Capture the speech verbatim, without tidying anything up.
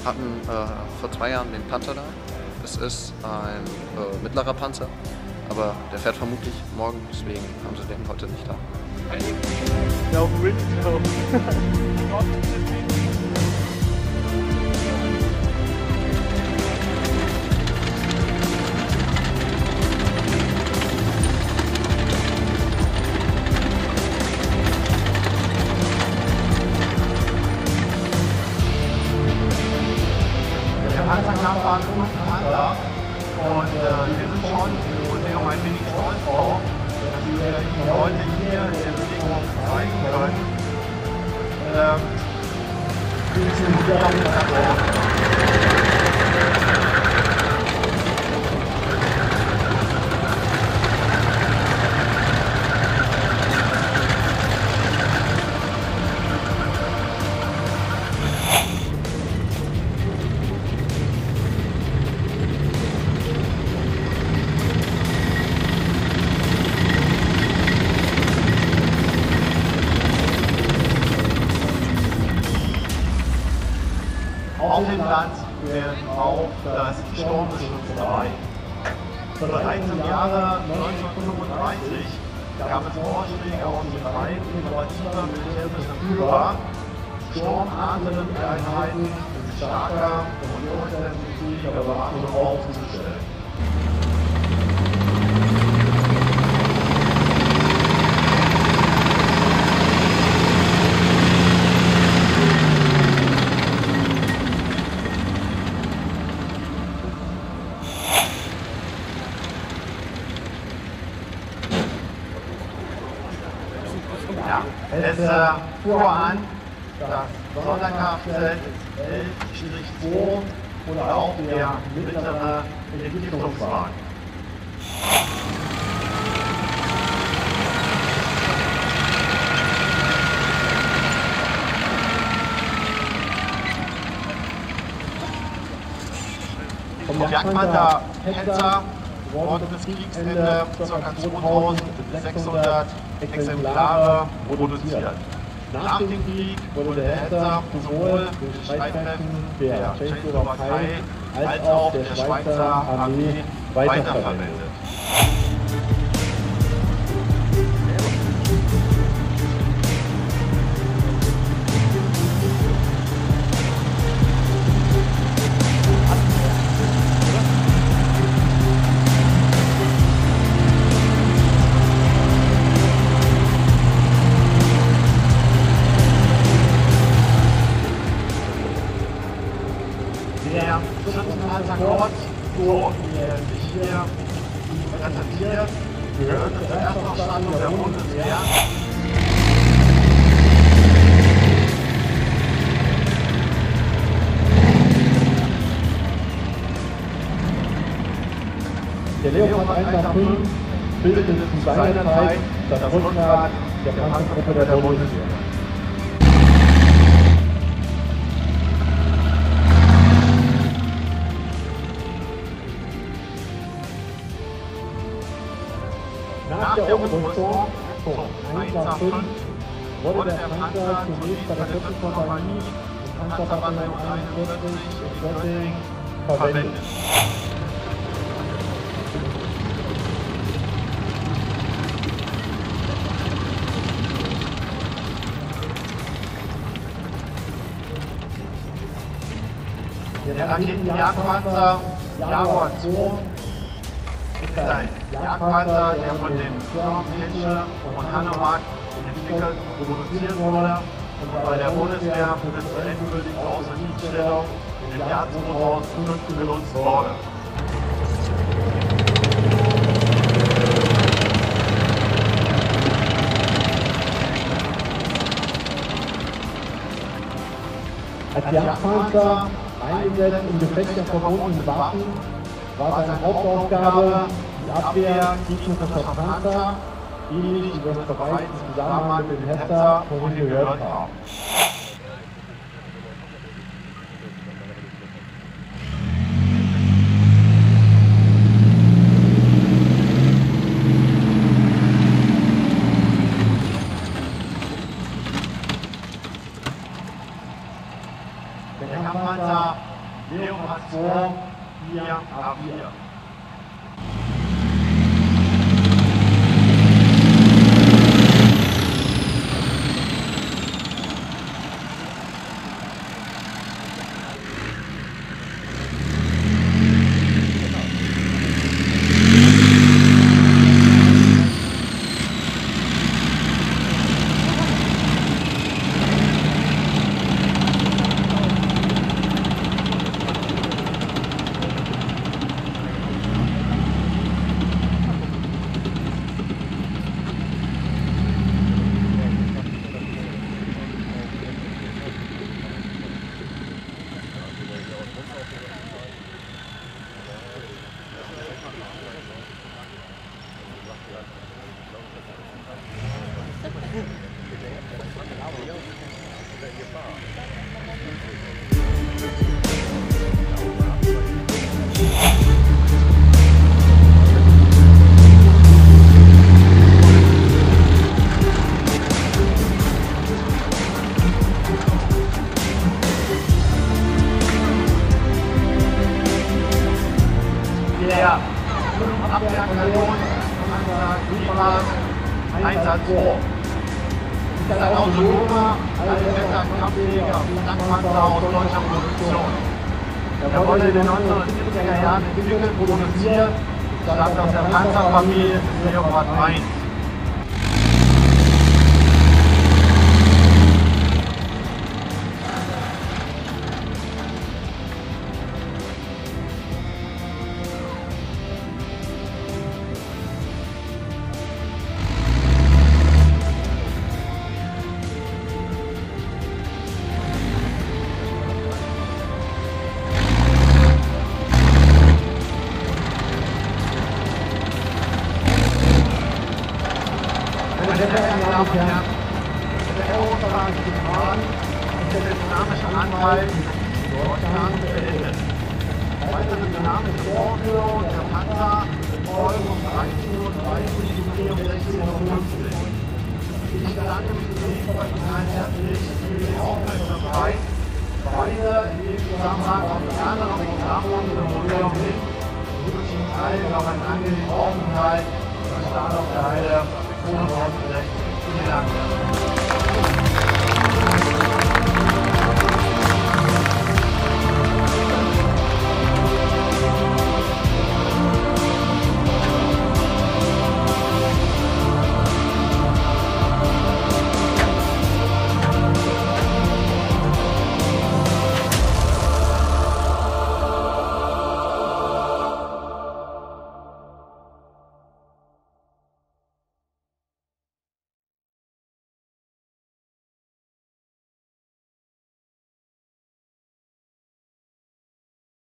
hatten äh, vor zwei Jahren den Panther da. Es ist ein äh, mittlerer Panzer, aber der fährt vermutlich morgen, deswegen haben sie den heute nicht da. No window. Der Panzerkampf war ein großer Panzer und äh, wir sind schon im Museum ein wenig stolz drauf, dass wir Ihnen heute hier in der Bewegung zeigen können. Ähm, wir sind hier auf der Plattform. Auf dem Platz werden auch das Sturmgeschütz dabei. Bereits im Jahre neunzehnhundertfünfunddreißig gab es Vorschläge aus den Reihen innovativer militärischer Führer, Sturmartillerieeinheiten mit starker und durchsetzungsfähiger Bewaffnung aufzustellen. Ja, es äh, fuhr an, das Sonderkfz elf zwei oder auch der mittlere Entwicklungswagen. Vom Jagdpanzer Hetzer wurden bis Kriegsende ca. zweitausendsechshundert Exemplare produziert. Nach dem Krieg wurde der Hetzer sowohl in Streitkräften der Tschechoslowakei als auch der Schweizer Armee weiterverwendet. Der Schützenpanzer Kord, so wie er sich hier präsentiert, gehörte zur Erstausstattung der Bundeswehr. Der Leopard eins A fünf bildete zu seiner Zeit das Rückgrat der Panzergruppe der Bundeswehr. Nach der Umrüstung zum eins A fünf wurde der Panzer zunächst bei der vierten Kompanie im Panzerbataillon einundvierzig in Göttingen verwendet. Der Raketenjagdpanzer Jaguar zwei ist ein Jagdpanzer, der von den Firmen Hensche und Hanomag entwickelt und produziert wurde und bei der Bundeswehr bis zur endgültigen Außendienststellung im Jahr zweitausendfünf genutzt wurde. Als Jagdpanzer eingesetzt im Gefecht der verbundenen Waffen war seine Hauptaufgabe die Abwehr gegnerischer Panzer, ähnlich wie wir es bereits im Zusammenhang mit dem Hetzer vorhin gehört haben. Der Kampfpanzer Leopard zwei, vier A vier. Der Abwehrkanonen Einsatz ist ein autonomer, allwetternder Kampfjäger, Flakpanzer aus deutscher Produktion. Er wurde in den neunzehnhundertsiebziger Jahren entwickelt, produziert, stammt aus der Panzerfamilie Leopard eins. Meine sehr verehrten Damen und Herren, der Europawagen ist der dynamische Anteil in Deutschland beendet. Weitere dynamische Vorführung der Panzer folgen um dreizehn Uhr dreißig und sechzehn Uhr fünfzig. Ich bedanke mich zunächst herzlich für die Aufmerksamkeit. Weise in dem Zusammenhang auf die anderen Programme unserer Museum hin und wünsche Ihnen allen noch einen angenehmen Aufenthalt am Start auf der Heide. Vielen Dank.